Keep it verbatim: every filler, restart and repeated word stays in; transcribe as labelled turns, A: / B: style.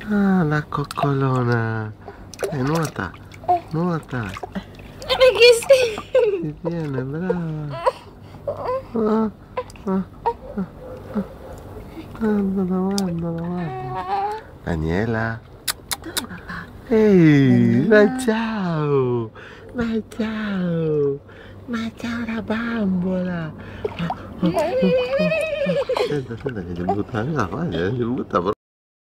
A: Ah, la coccolona. Eh, nuota, nuota.
B: Che sì.
A: Si tiene, brava. Ah, ah, ah, ah. Guarda, guarda, guarda. Daniela.
B: Dov'è papà?
A: Ehi, ma
B: Daniela.
A: ciao. Ma ciao. Ma ciao la bambola. Oh, oh, oh, oh. Senta, senta che si butta, no, guarda, si butta